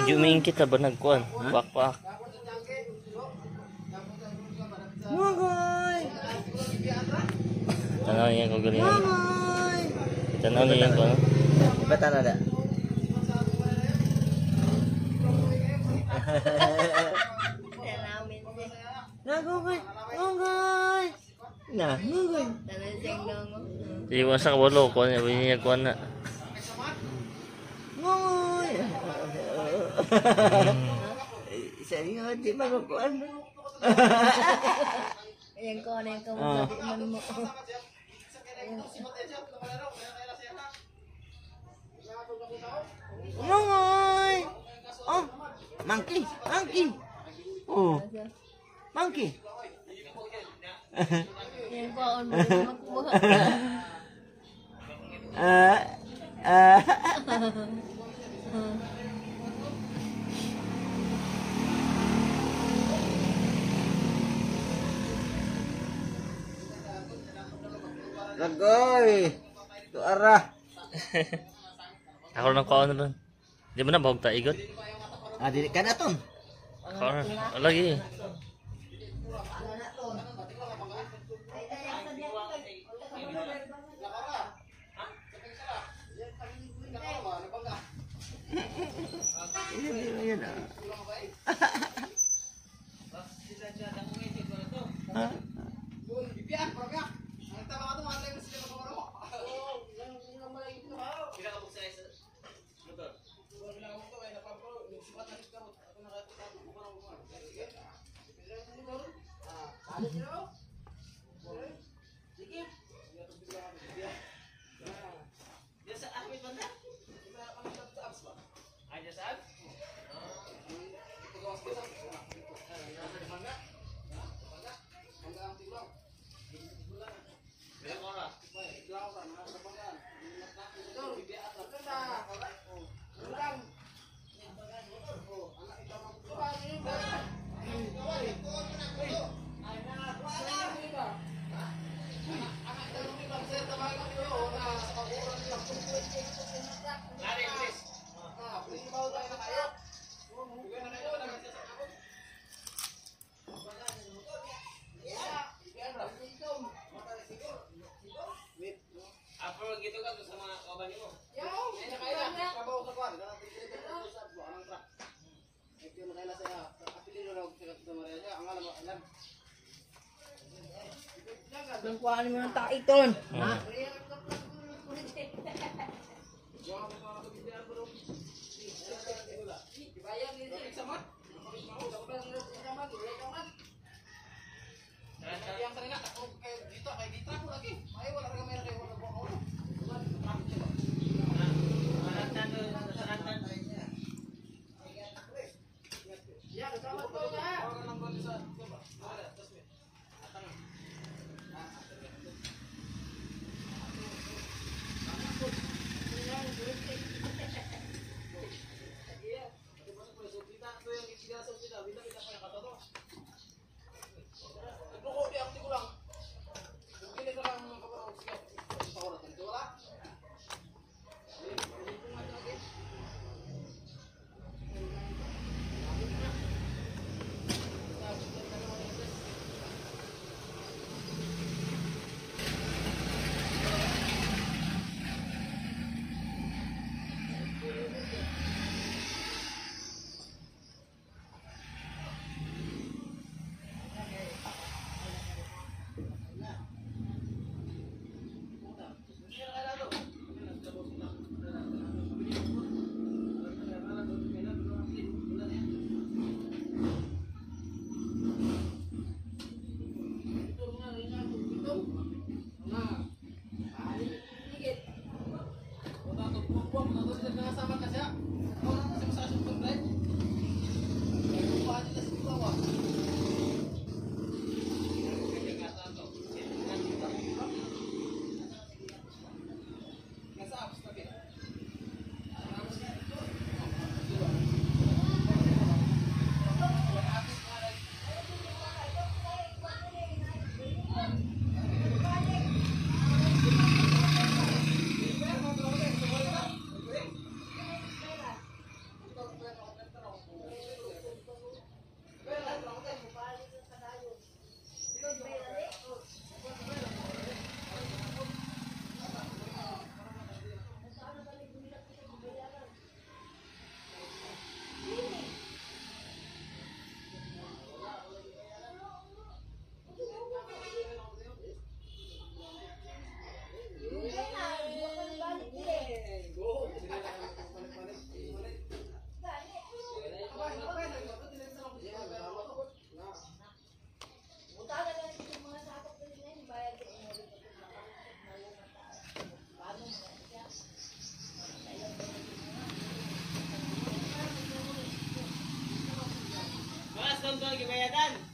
Medyo umiingkit na ba nagkuhan? Pakpak. Ngoy! Tanaw niya ko galingan. Ngoy! Tanaw niya ko ano? Bata na da. Nagoy! Ngoy! Na, ngoy! Iwan sa kabalo ko niya niya kuhan na. Ngoy! Sa'yo, di makukuhan. Ayan ko, ano yung kamaglabi mo. Ngoy! Oh! Monkey! Monkey! Oh! Monkey! Ayan ko, ano yung magbuha. Lagoy! Tuara! Ako nang kuhan na doon. Di mo na bahog ta igot? Ah, dili ka na ton. Ako na. Lagi. Yan ah. Nang kuhaan mo ng taiton. Ha? bayadan.